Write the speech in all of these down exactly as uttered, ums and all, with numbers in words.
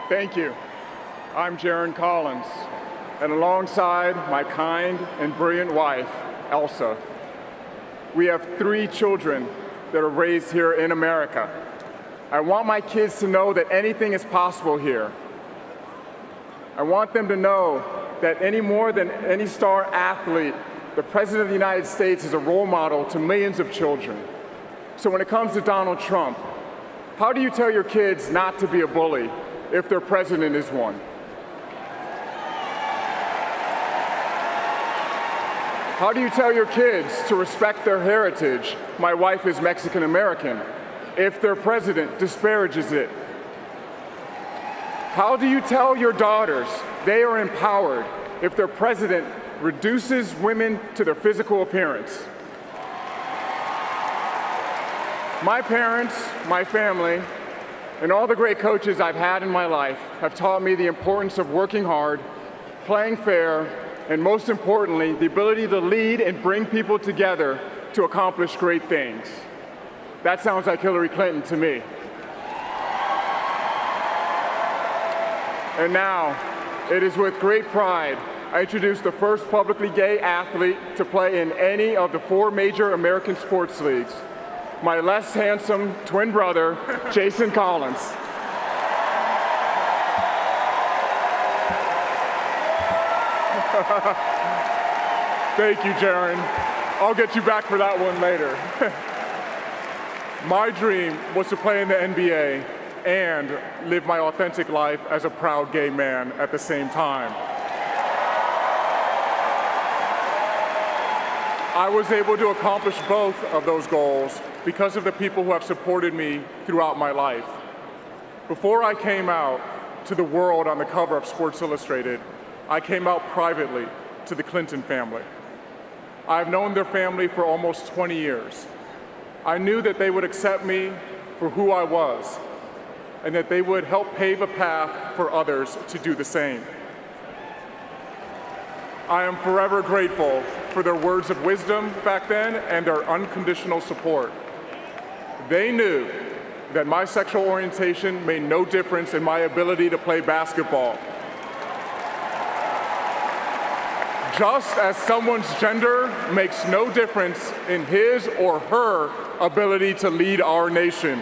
Thank you. I'm Jarron Collins, and alongside my kind and brilliant wife, Elsa, we have three children that are raised here in America. I want my kids to know that anything is possible here. I want them to know that any more than any star athlete, the President of the United States is a role model to millions of children. So when it comes to Donald Trump, how do you tell your kids not to be a bully if their president is one? How do you tell your kids to respect their heritage? My wife is Mexican American, if their president disparages it. How do you tell your daughters they are empowered if their president reduces women to their physical appearance? My parents, my family, and all the great coaches I've had in my life have taught me the importance of working hard, playing fair, and most importantly, the ability to lead and bring people together to accomplish great things. That sounds like Hillary Clinton to me. And now, it is with great pride I introduce the first publicly gay athlete to play in any of the four major American sports leagues, my less handsome twin brother, Jason Collins. Thank you, Jarron. I'll get you back for that one later. My dream was to play in the N B A and live my authentic life as a proud gay man at the same time. I was able to accomplish both of those goals because of the people who have supported me throughout my life. Before I came out to the world on the cover of Sports Illustrated, I came out privately to the Clinton family. I've known their family for almost twenty years. I knew that they would accept me for who I was, and that they would help pave a path for others to do the same. I am forever grateful for their words of wisdom back then and their unconditional support. They knew that my sexual orientation made no difference in my ability to play basketball. Just as someone's gender makes no difference in his or her ability to lead our nation.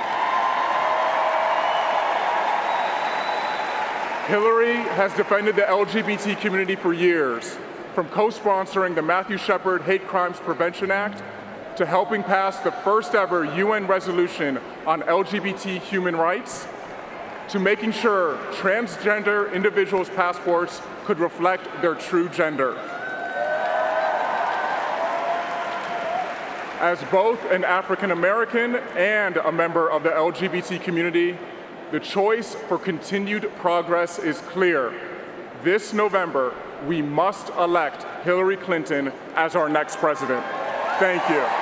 Hillary has defended the L G B T community for years, from co-sponsoring the Matthew Shepard Hate Crimes Prevention Act to helping pass the first ever U N resolution on L G B T human rights, to making sure transgender individuals' passports could reflect their true gender. As both an African American and a member of the L G B T community, the choice for continued progress is clear. This November, we must elect Hillary Clinton as our next president. Thank you.